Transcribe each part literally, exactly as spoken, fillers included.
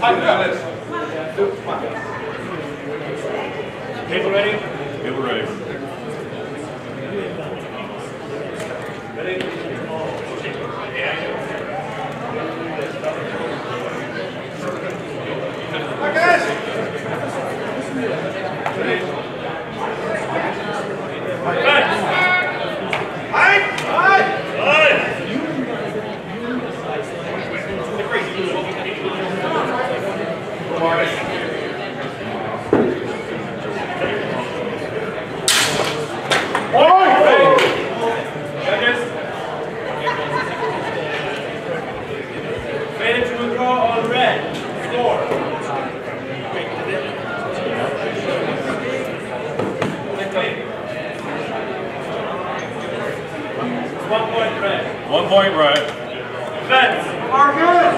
Table ready? Table ready. Ready? Marcus! Ready? Marcus! Aye! Aye! Aye! Marcus. Ready to withdraw on red. Score. One point red. One point red. Defense. Marcus.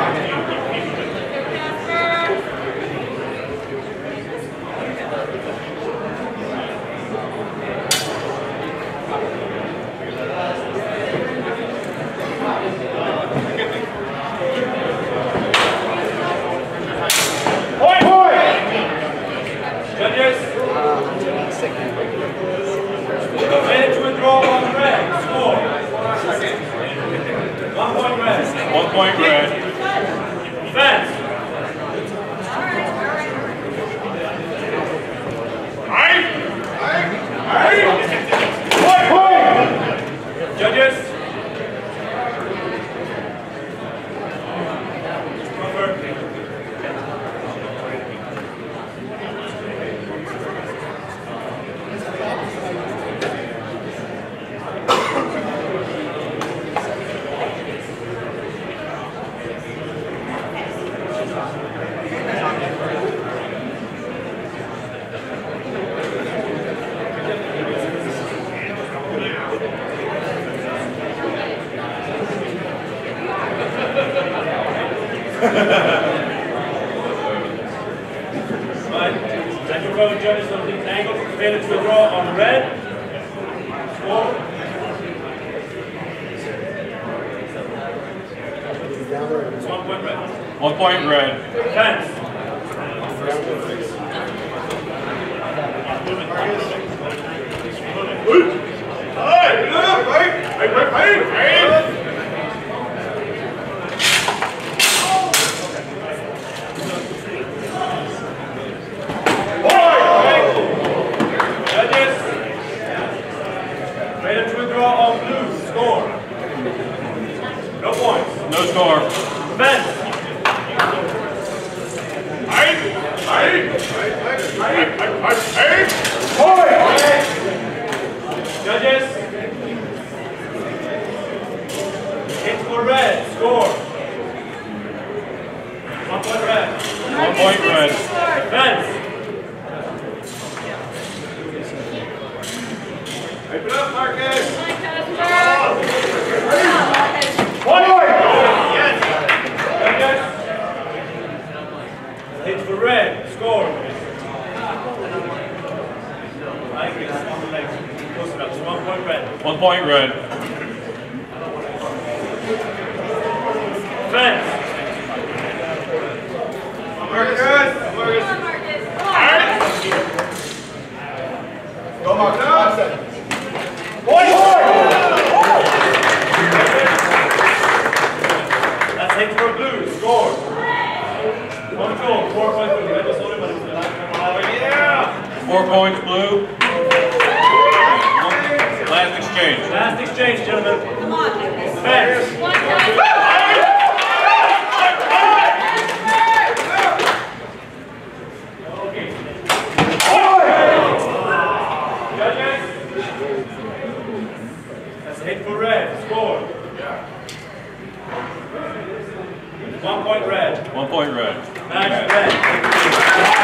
Judges, ready to withdraw on red. Score. One point red. One point red. Defense. Aye. Aye. Aye. Point. Point. Judges. Confirm. Right. Central row judges on these angles. Ready to withdraw on red. Score. It's one point red. One point red. Defense. Hey, look, right? Hey, hey, hey, hey. Ready to withdraw on blue. Score. No points. No score. Defense. Aye. Aye. Aye. Aye. Aye. Point. Judges. Hit for red. Score. One point red. One point red. Defense. Open up, Marcus. Point. Yes. Hit for red. Score. I agree. Close enough. So one point red. One point red. Defense. Marcus. Marcus. Go, Marcus. Point! That's hit for blue. Score. One goal. Four points for blue. Yeah! Four points blue. Last exchange. Last exchange, gentlemen. Come on. Defense. Hit for red. Score. One point red. One point red. Match red.